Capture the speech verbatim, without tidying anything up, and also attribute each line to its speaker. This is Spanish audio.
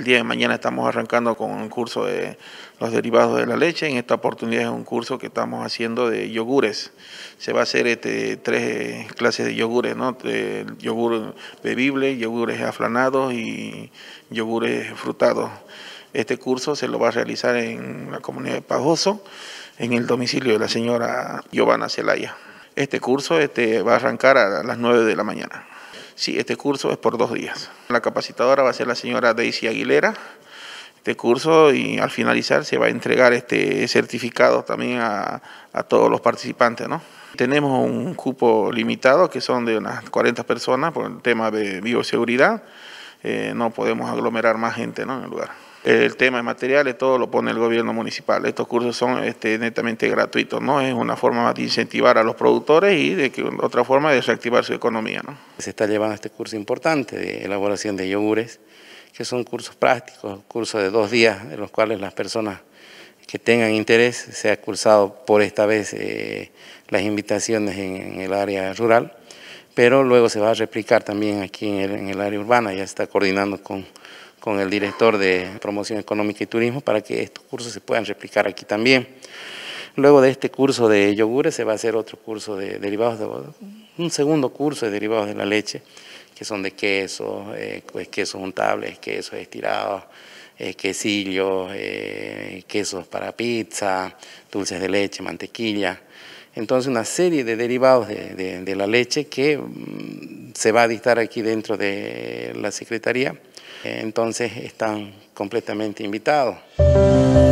Speaker 1: El día de mañana estamos arrancando con un curso de los derivados de la leche. En esta oportunidad es un curso que estamos haciendo de yogures. Se va a hacer este, tres clases de yogures, ¿no? De yogur bebible, yogures aflanados y yogures frutados. Este curso se lo va a realizar en la comunidad de Pajoso, en el domicilio de la señora Giovanna Zelaya. Este curso este, va a arrancar a las nueve de la mañana. Sí, este curso es por dos días. La capacitadora va a ser la señora Daisy Aguilera. Este curso, y al finalizar se va a entregar este certificado también a, a todos los participantes, ¿no? Tenemos un cupo limitado que son de unas cuarenta personas por el tema de bioseguridad. Eh, no podemos aglomerar más gente, ¿no?, en el lugar. El tema de materiales, todo lo pone el gobierno municipal. Estos cursos son este, netamente gratuitos, ¿no? Es una forma de incentivar a los productores y de que otra forma de reactivar su economía, ¿no?
Speaker 2: Se está llevando este curso importante de elaboración de yogures, que son cursos prácticos, cursos de dos días, en los cuales las personas que tengan interés, se ha cursado por esta vez eh, las invitaciones en, en el área rural, pero luego se va a replicar también aquí en el, en el área urbana. Ya se está coordinando con con el director de Promoción Económica y Turismo para que estos cursos se puedan replicar aquí también. Luego de este curso de yogures se va a hacer otro curso de derivados, de, un segundo curso de derivados de la leche, que son de quesos, eh, pues quesos untables, quesos estirados, eh, quesillos, eh, quesos para pizza, dulces de leche, mantequilla. Entonces una serie de derivados de, de, de la leche que mm, se va a dictar aquí dentro de la Secretaría. Entonces están completamente invitados.